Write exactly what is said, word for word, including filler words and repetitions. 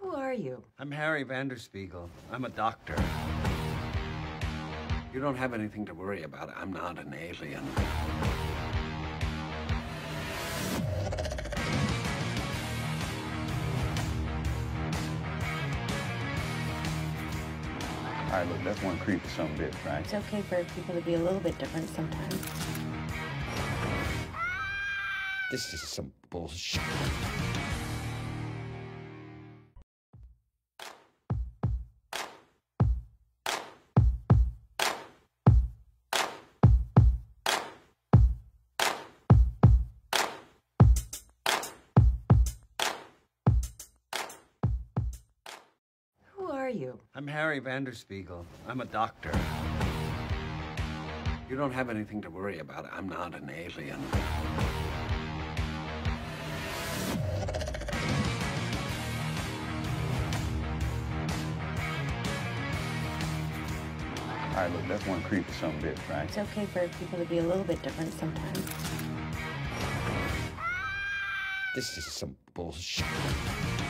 Who are you? I'm Harry Vanderspiegel. I'm a doctor. You don't have anything to worry about. I'm not an alien. All right, look, that's one creepy some bitch, right? It's okay for people to be a little bit different sometimes. This is some bullshit. Who are you? I'm Harry Vanderspiegel. I'm a doctor. You don't have anything to worry about. I'm not an alien. All right, look, that's one creepy some bitch, right? It's okay for people to be a little bit different sometimes. This is some bullshit.